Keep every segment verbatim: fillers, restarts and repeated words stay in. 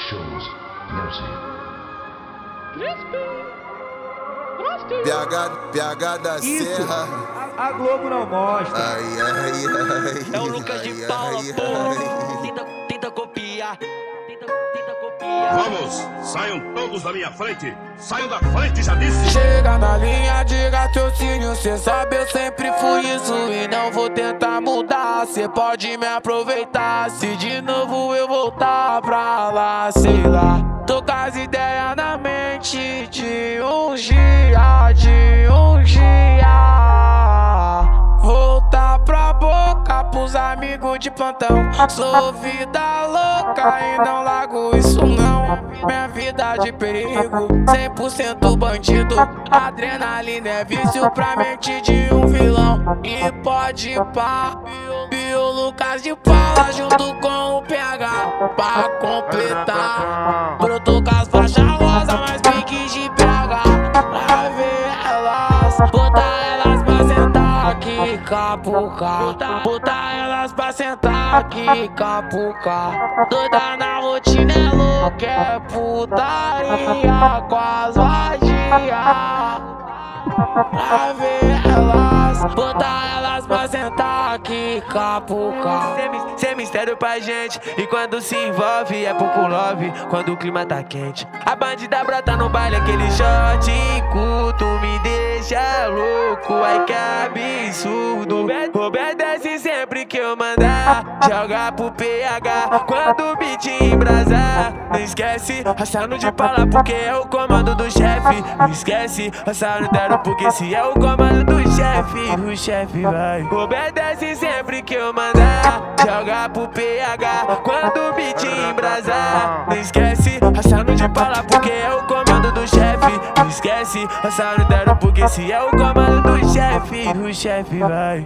Shows Mercy. P H, P H da Isso. Serra. A, a Globo não mostra. Ai, ai, ai. É o Lucas de ai, Paula, ai, porra. ai. Tenta, tenta copiar. Tenta, tenta copiar. Vamos, saiam todos da minha frente. Saiam da frente, já disse. Chega na linha de raciocínio, cê sabe eu sempre fui isso e não vou tentar mudar. Cê pode me aproveitar se de novo eu voltar pra lá, sei lá. Tô com as ideias na mente de um dia, de um dia voltar pra boca pros amigos de plantão. Sou vida louca e não largo isso não. Minha vida de perigo, cem por cento bandido. Adrenalina é vício pra mente de um vilão. E pode pá, e o Lucas de Paula junto com o P H pra completar. Brotou com as faixas rosa, mais piques de P H. Pra ver elas, botar elas pra sentar aqui, capuca. Botar elas pra sentar aqui, capuca. Doida na rotina é louca, é putaria com as vadias. Pra ver elas, botar elas pra sentar aqui, capuca. Cê é mistério pra gente, e quando se envolve é pouco love, quando o clima tá quente. A bandida brota no baile, aquele shot curto me deixa louco, ai que absurdo. Obedece sempre que eu mandar, joga pro P H quando o beat embrasar. Não esquece, assando de pala porque é o comando do chefe. Não esquece, assando dero porque se é o comando do chefe, o chefe vai. Obedece sempre que eu mandar, joga pro P H quando o beat embrasar. Não esquece, assando de pala porque é o comando do chefe. Não esquece, assando dero porque se é o comando do chefe, o chefe vai.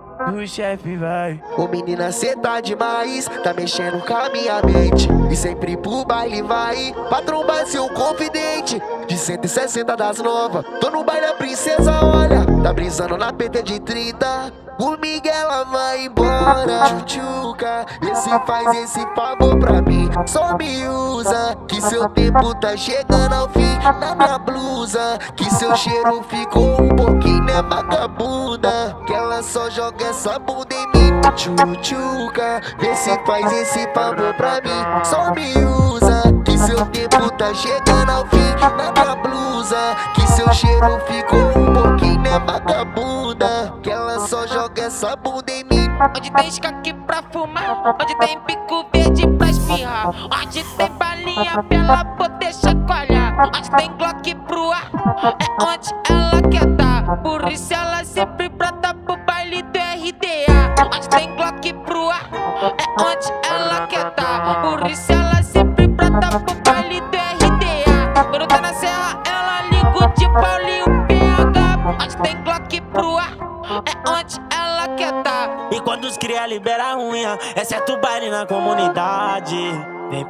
O chefe vai. Ô menina, cê tá demais, tá mexendo com a minha mente. E sempre pro baile vai, pra trombar seu confidente. De cento e sessenta das novas, tô no baile a princesa, olha. Tá brisando na P T de trinta, comigo ela vai embora. Tchutchuca, esse faz esse favor pra mim, só me usa, que seu tempo tá chegando ao fim. Na minha blusa, que seu cheiro ficou um pouquinho, né, vagabunda. Que ela só joga essa bunda em mim. Tchutchuca, vê se faz esse favor pra mim, só me usa, que seu tempo tá chegando ao fim. Na minha blusa, que seu cheiro ficou um pouquinho, né, vagabunda. Que ela só joga essa bunda em mim. Onde tem escaque pra fumar, onde tem pico verde pra espirrar, onde tem balinha pra ela poder chacoalhar, onde tem Glock pro ar, é onde ela quer tá. Por isso ela sempre brota pro baile do R D A. Onde tem Glock pro ar, é onde ela quer tá. Por isso ela sempre brota pro baile do R D A. Quando tá na serra ela liga o de Paulinho P H. Onde tem Glock pro ar, é onde ela quer tá. E quando os cria libera a unha, exceto o baile na comunidade. Vem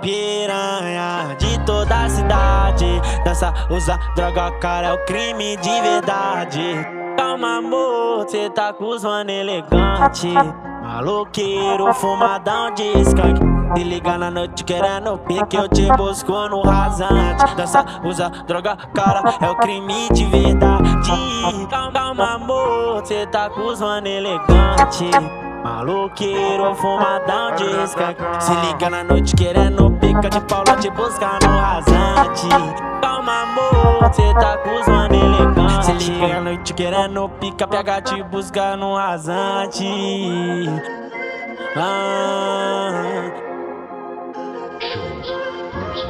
piranha de toda a cidade, dança, usa, droga, cara, é o crime de verdade. Calma amor, cê tá com os mano elegante, maloqueiro, fumadão de skunk. Se liga na noite querendo pique, eu te busco no rasante. Dança, usa, droga, cara, é o crime de verdade. Calma amor, cê tá com os mano elegante, maloqueiro, fumadão de skunk. Se liga na noite querendo pica de Paula, te buscar no rasante. Calma amor, cê tá com os mano elegante. Se liga na noite querendo pica, P H te buscar no rasante. Ah. Shows Mercy.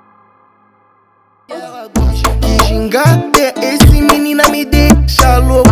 Que gingada é esse, menina me deixa louco.